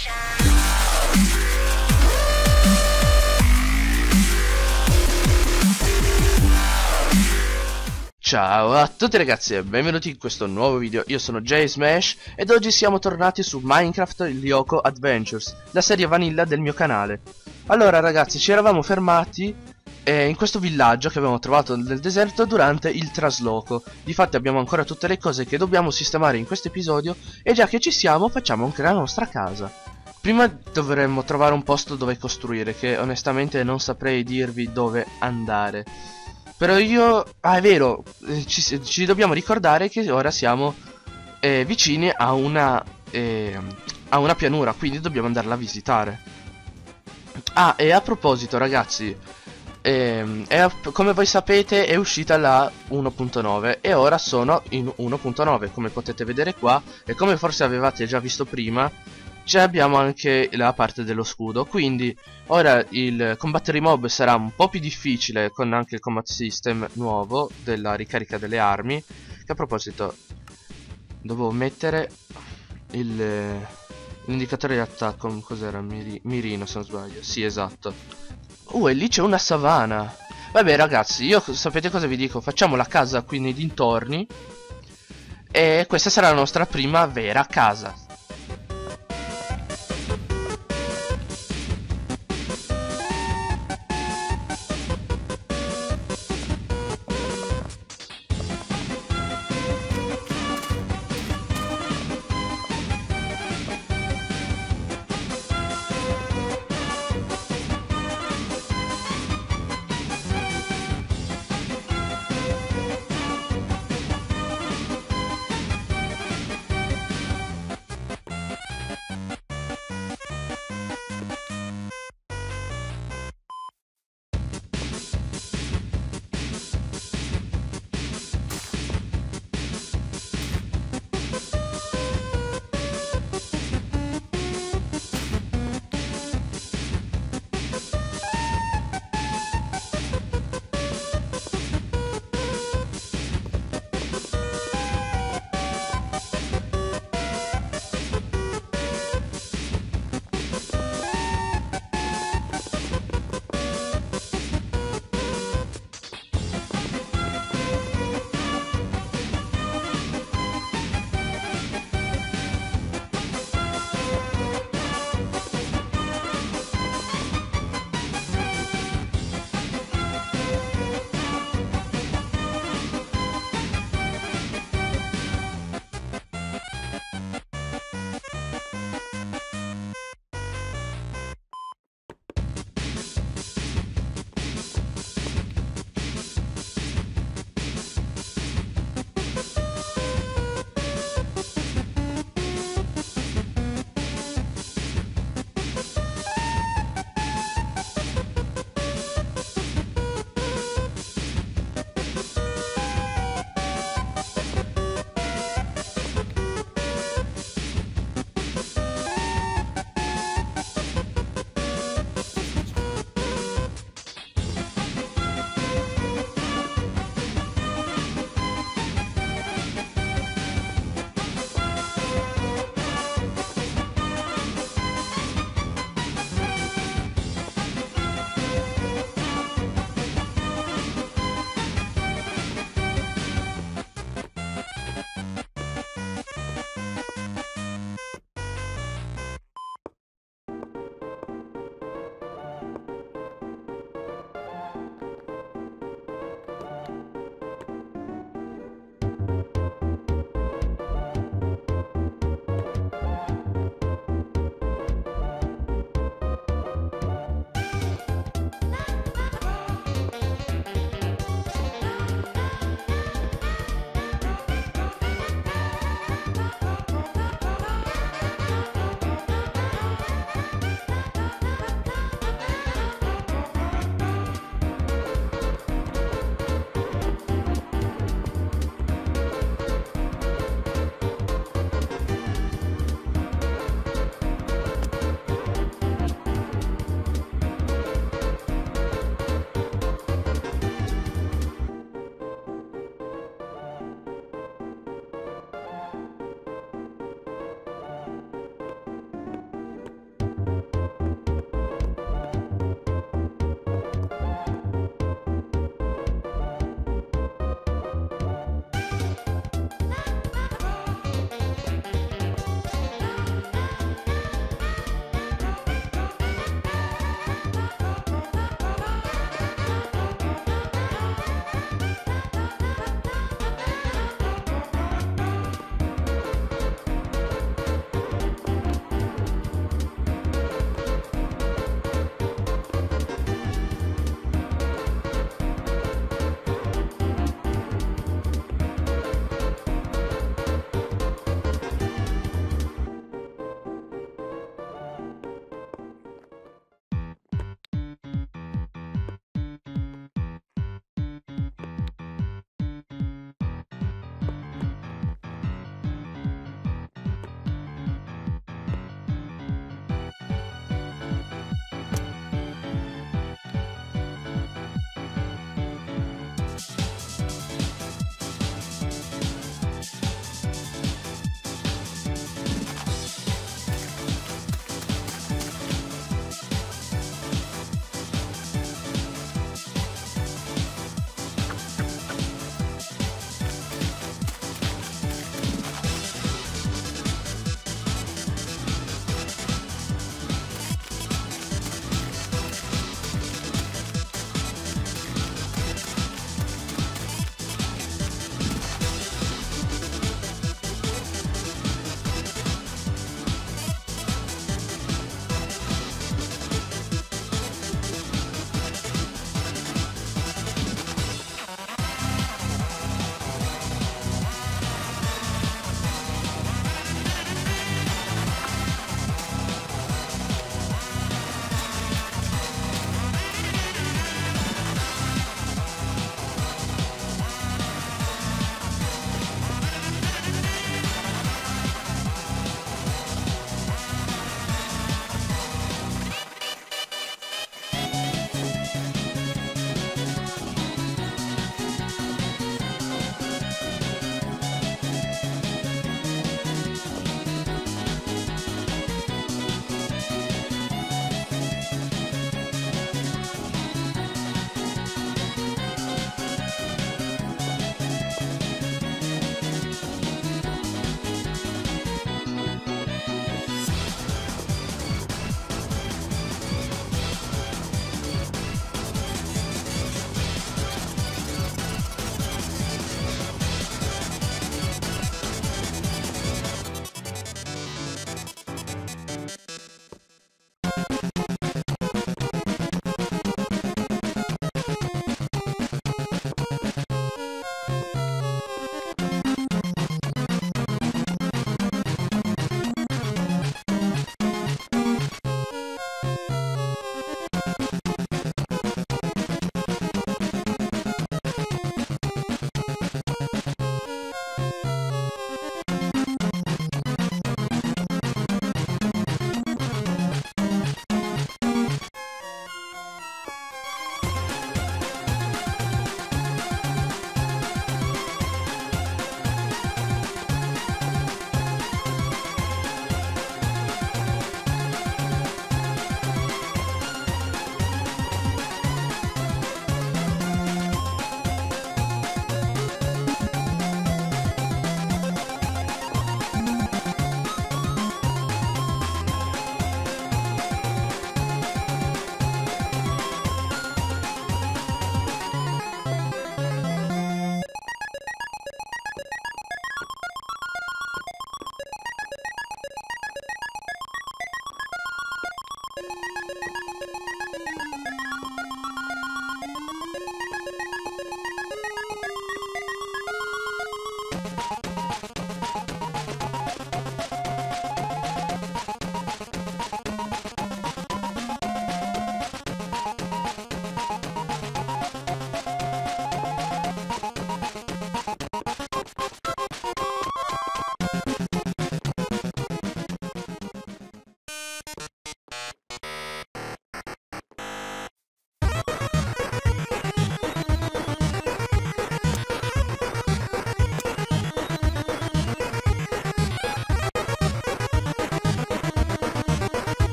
Ciao a tutti ragazzi e benvenuti in questo nuovo video. Io sono JSmash ed oggi siamo tornati su Minecraft Lyoko Adventures, la serie vanilla del mio canale. Allora ragazzi, ci eravamo fermati in questo villaggio che abbiamo trovato nel deserto durante il trasloco. Difatti abbiamo ancora tutte le cose che dobbiamo sistemare in questo episodio e già che ci siamo facciamo anche la nostra casa. Prima dovremmo trovare un posto dove costruire, che onestamente non saprei dirvi dove andare. Però io... Ah, è vero, ci dobbiamo ricordare che ora siamo vicini a una pianura, quindi dobbiamo andarla a visitare. Ah, e a proposito ragazzi, come voi sapete è uscita la 1.9 e ora sono in 1.9, come potete vedere qua, e come forse avevate già visto prima, abbiamo anche la parte dello scudo. Quindi ora il combattere i mob sarà un po' più difficile con anche il combat system nuovo della ricarica delle armi. Che a proposito dovevo mettere l'indicatore di attacco. Cos'era? Mirino se non sbaglio. Sì, esatto. E lì c'è una savana. Vabbè ragazzi, io sapete cosa vi dico? Facciamo la casa qui nei dintorni e questa sarà la nostra prima vera casa.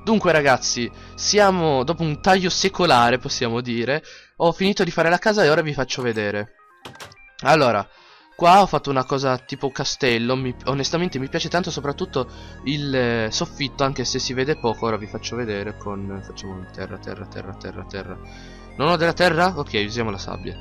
Dunque ragazzi, siamo dopo un taglio secolare, possiamo dire. Ho finito di fare la casa e ora vi faccio vedere. Allora, qua ho fatto una cosa tipo castello. Onestamente mi piace tanto, soprattutto il soffitto, anche se si vede poco. Ora vi faccio vedere con... Facciamo terra, terra, terra, terra, terra. Non ho della terra? Ok, usiamo la sabbia.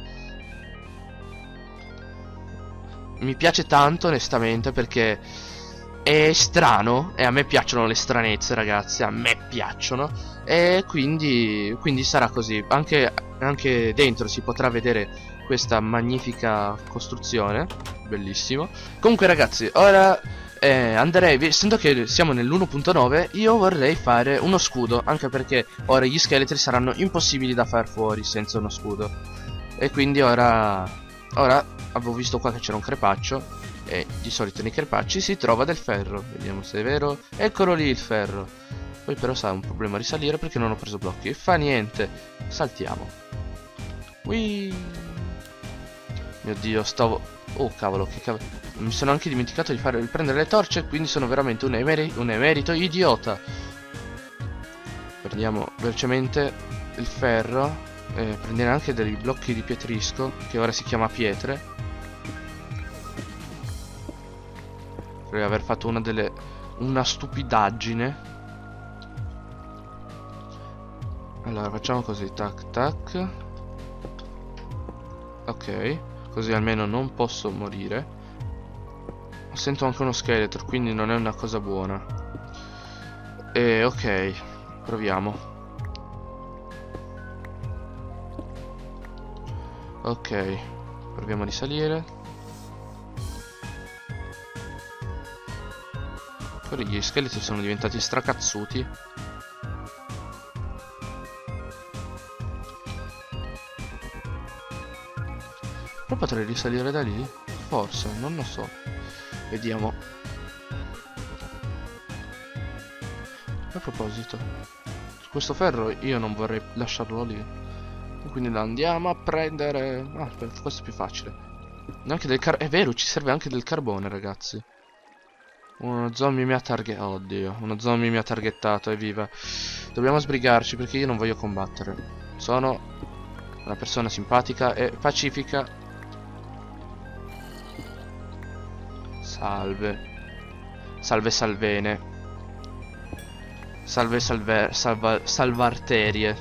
Mi piace tanto, onestamente, perché è strano. E a me piacciono le stranezze, ragazzi. A me piacciono. E quindi sarà così. Anche dentro si potrà vedere questa magnifica costruzione. Bellissimo. Comunque, ragazzi, ora andrei, essendo che siamo nell'1.9, io vorrei fare uno scudo. Anche perché ora gli scheletri saranno impossibili da far fuori senza uno scudo. E quindi ora avevo visto qua che c'era un crepaccio. E di solito nei crepacci si trova del ferro. Vediamo se è vero. Eccolo lì il ferro. Poi però sa, è un problema risalire perché non ho preso blocchi. Fa niente. Saltiamo. Whee. Mio Dio, stavo... Oh cavolo, che cavolo. Mi sono anche dimenticato di prendere le torce. Quindi sono veramente un emerito idiota. Prendiamo velocemente il ferro. Prendere anche dei blocchi di pietrisco, che ora si chiama pietre. Per aver fatto una stupidaggine. Allora facciamo così, tac tac. Ok, così almeno non posso morire. Sento anche uno scheletro, quindi non è una cosa buona. E ok, proviamo. Ok, proviamo a risalire. Ora gli scheletri sono diventati stracazzuti. Però potrei risalire da lì? Forse, non lo so. Vediamo. A proposito, questo ferro io non vorrei lasciarlo lì. Quindi lo andiamo a prendere. Ah, questo è più facile. Anche è vero, ci serve anche del carbone, ragazzi. Uno zombie mi ha targettato. Oddio, uno zombie mi ha targettato, evviva. Dobbiamo sbrigarci perché io non voglio combattere. Sono una persona simpatica e pacifica. Salve. Salve salvene. Salve salvarterie.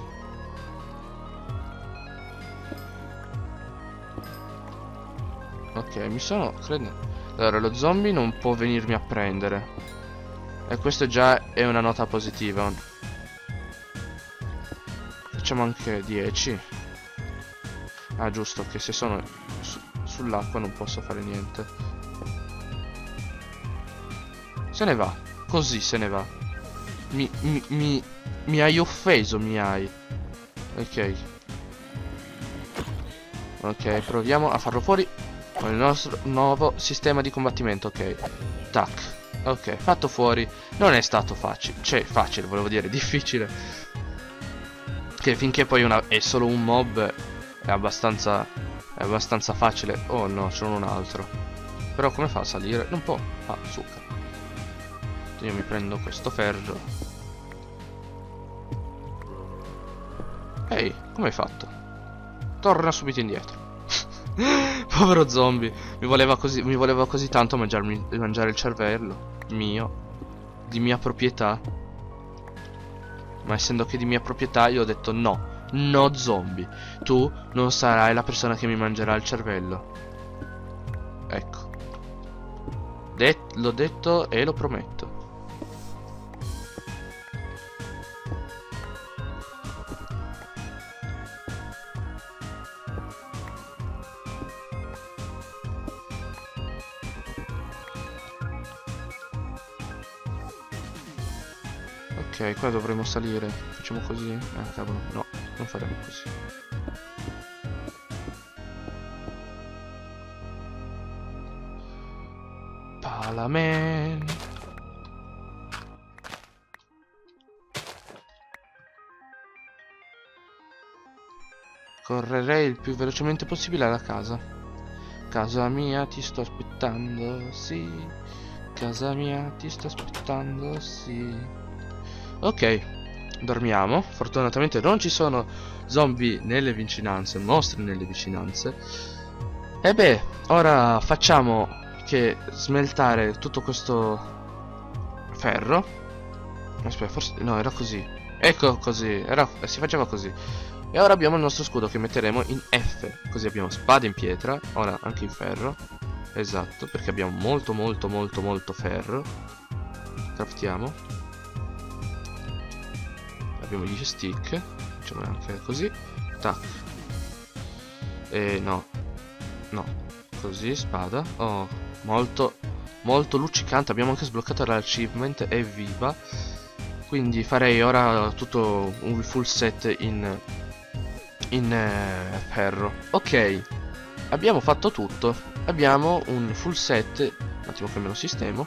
Ok, mi sono... credo... Allora, lo zombie non può venirmi a prendere. E questo già è una nota positiva. Facciamo anche 10. Ah, giusto, che se sono sull'acqua non posso fare niente. Se ne va. Così se ne va. Mi hai offeso, mi hai. Ok. Ok, proviamo a farlo fuori. Con il nostro nuovo sistema di combattimento. Ok. Tac. Ok, fatto fuori. Non è stato facile. Cioè, facile, volevo dire, difficile. Che finché poi è solo un mob è abbastanza facile. Oh no, c'è un altro. Però come fa a salire? Non può. Ah, succa. Io mi prendo questo ferro. Ehi, come hai fatto? Torna subito indietro. Povero zombie. Mi voleva così tanto mangiare il cervello mio, di mia proprietà. Ma essendo che di mia proprietà, io ho detto no. No zombie, tu non sarai la persona che mi mangerà il cervello. Ecco. L'ho detto e lo prometto. Ok, qua dovremo salire. Facciamo così? Ah, cavolo, no, non faremo così. Palamen. Correrei il più velocemente possibile alla casa. Casa mia, ti sto aspettando, sì. Casa mia, ti sto aspettando, sì. Ok, dormiamo. Fortunatamente non ci sono zombie nelle vicinanze, mostri nelle vicinanze. E beh, ora facciamo che smeltare tutto questo ferro. Aspetta, forse no, era così. Ecco così, si faceva così. E ora abbiamo il nostro scudo che metteremo in F. Così abbiamo spada in pietra, ora anche in ferro. Esatto, perché abbiamo molto ferro. Craftiamo. Abbiamo gli stick. Facciamo anche così. Tac. E no. No. Così, spada. Oh, molto luccicante. Abbiamo anche sbloccato l'achievement. Evviva. Quindi farei ora tutto un full set in ferro. Ok. Abbiamo fatto tutto. Abbiamo un full set. Un attimo che me lo sistemo.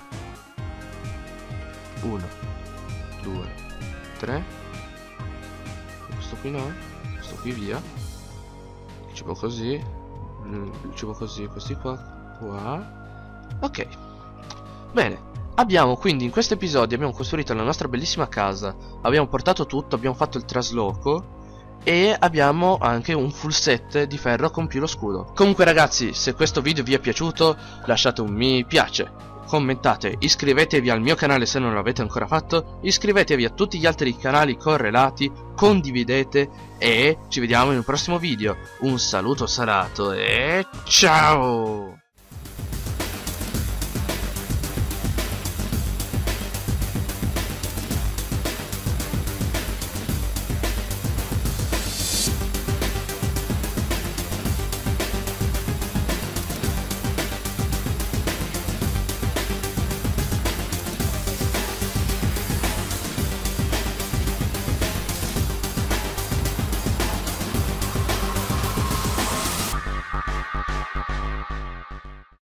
1, 2, 3. Questo qui no. Questo qui via. Cibo così. Cibo così. Questi qua. Ok. Bene. Abbiamo quindi in questo episodio abbiamo costruito la nostra bellissima casa. Abbiamo portato tutto. Abbiamo fatto il trasloco. E abbiamo anche un full set di ferro con più lo scudo. Comunque ragazzi, se questo video vi è piaciuto, lasciate un mi piace, commentate, iscrivetevi al mio canale se non l'avete ancora fatto, iscrivetevi a tutti gli altri canali correlati, condividete e ci vediamo in un prossimo video. Un saluto salato e ciao!